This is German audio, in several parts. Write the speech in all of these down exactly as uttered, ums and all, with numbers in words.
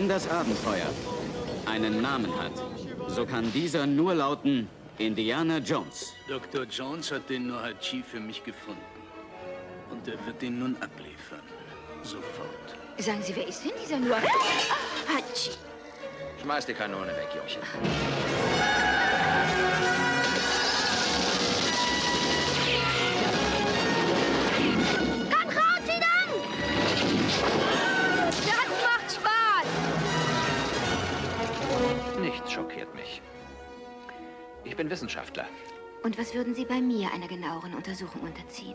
Wenn das Abenteuer einen Namen hat, so kann dieser nur lauten Indiana Jones. Doktor Jones hat den Nohachi für mich gefunden. Und er wird ihn nun abliefern. Sofort. Sagen Sie, wer ist denn dieser Nohachi? Hachi. Schmeiß die Kanone weg, Jungchen. Komm raus, Sie dann! Das macht Spaß! Nichts schockiert mich. Ich bin Wissenschaftler. Und was würden Sie bei mir einer genaueren Untersuchung unterziehen?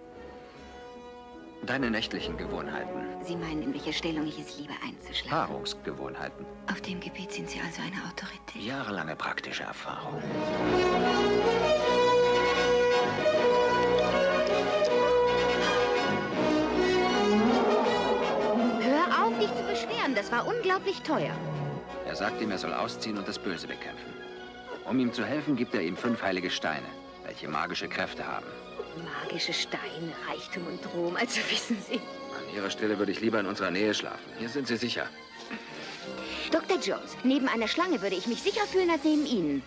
Deine nächtlichen Gewohnheiten. Sie meinen, in welcher Stellung ich es liebe einzuschlafen? Paarungsgewohnheiten. Auf dem Gebiet sind Sie also eine Autorität. Jahrelange praktische Erfahrung. Hör auf, dich zu beschweren. Das war unglaublich teuer. Er sagt ihm, er soll ausziehen und das Böse bekämpfen. Um ihm zu helfen, gibt er ihm fünf heilige Steine, welche magische Kräfte haben. Magische Steine, Reichtum und Ruhm, also wissen Sie. An Ihrer Stelle würde ich lieber in unserer Nähe schlafen. Hier sind Sie sicher. Doktor Jones, neben einer Schlange würde ich mich sicher fühlen als neben Ihnen.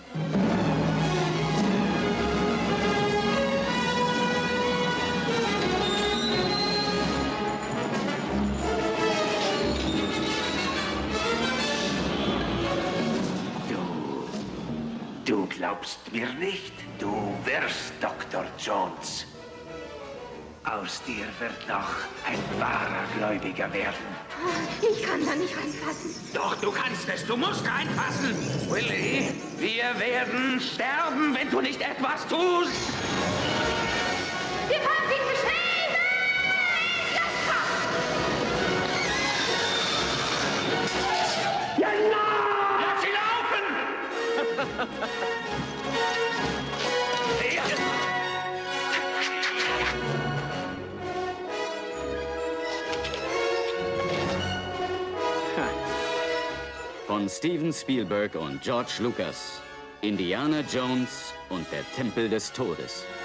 Du glaubst mir nicht? Du wirst Doktor Jones. Aus dir wird noch ein wahrer Gläubiger werden. Ich kann da nicht reinfassen. Doch, du kannst es. Du musst reinfassen. Willy, wir werden sterben, wenn du nicht etwas tust. Wir fahren Sie zu schnell! Nein! Ja, nein! Lass sie laufen! Von Steven Spielberg und George Lucas. Indiana Jones und der Tempel des Todes.